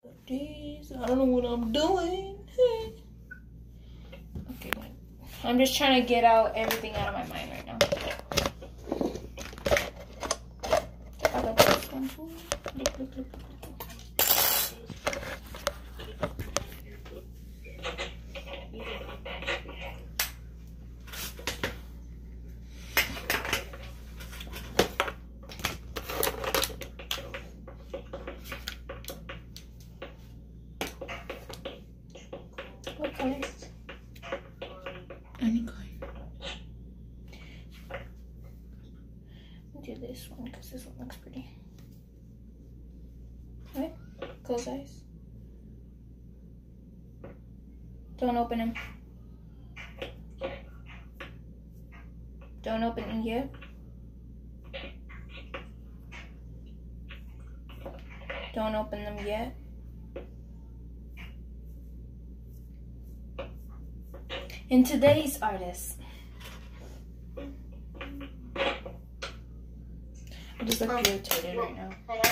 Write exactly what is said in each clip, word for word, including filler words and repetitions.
Jeez, I don't know what I'm doing. Okay, wait. I'm just trying to get out everything out of my mind right now. I got this one too. Look, look, look, look. What color? Any color. I'll do this one because this one looks pretty. Okay, close eyes. Don't open them. Don't open them yet. Don't open them yet. In today's artist, I just look irritated right now.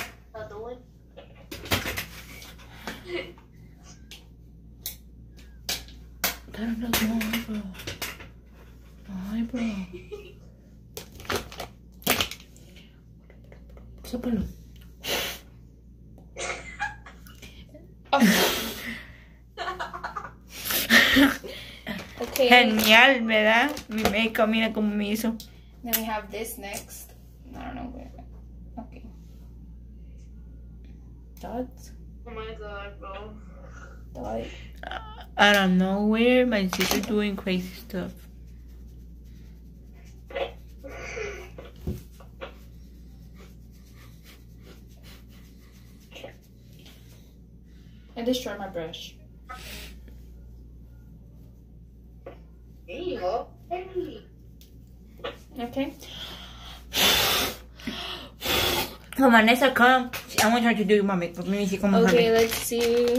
That does my eyebrow. My eyebrow. Sápalo. Okay. Genial, ¿verdad? Mi makeup, mira cómo me hizo. Then we have this next. I don't know where. Okay. Dots. Oh my god, bro. Dot. Uh, out of nowhere, my sister doing crazy stuff. I destroyed my brush. There you go. Hey. Okay. So Vanessa, come. I want her to do my makeup. Let me see cómo Okay, sale. let's see.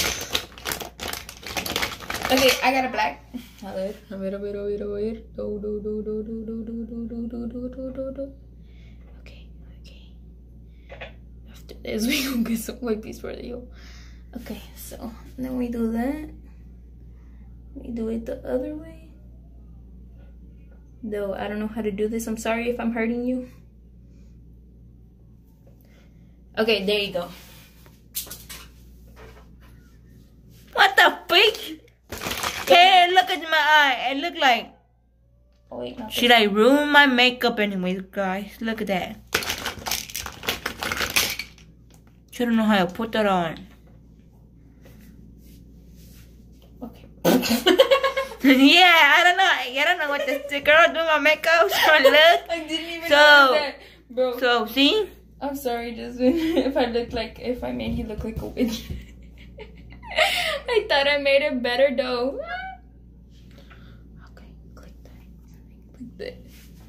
Okay, I got a black. A ver, a ver, a ver, a ver, a ver. Do, do, do, do, do, do, do, do, do, do, do, do, do, do. Okay, okay. After this, we gonna get some white piece for you. Okay, so then we do that. We do it the other way. Though I don't know how to do this. I'm sorry if I'm hurting you. Okay, there you go. What the freak? Hey, look at my eye. It look like. Oh wait, not Should I ruin my makeup anyways, guys? Look at that. She don't know how to put that on. Okay. Yeah, I don't know. I don't know what the girl doing my makeup. So look. I didn't even So, know that, bro. So see. I'm sorry, Jasmine. If I look like, if I made you look like a witch. I thought I made it better though. Okay, click that. Click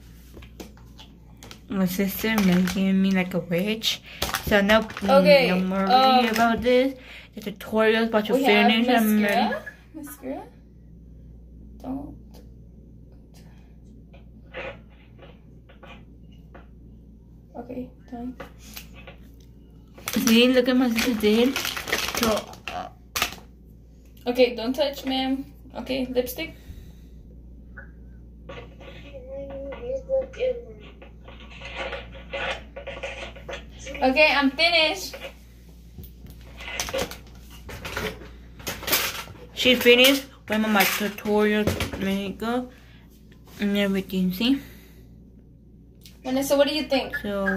that. My sister making me like a witch. So no, Okay, no more um, reading about this. The tutorial is about to We finish. have I'm ready. mascara. Mascara. Don't. Okay, done. See, look at my sister did. So, uh, Okay, don't touch, ma'am. Okay, lipstick. Okay, I'm finished. she finished with my tutorial makeup and everything. See. Vanessa, what do you think? So,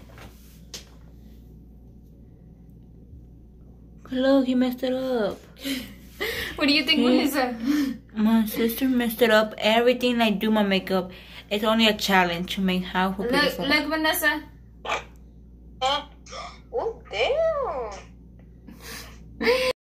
look, he messed it up. What do you think, Vanessa? My sister messed it up. Everything I do my makeup, it's only a challenge to make how Look, beautiful. look, Vanessa. Oh, damn.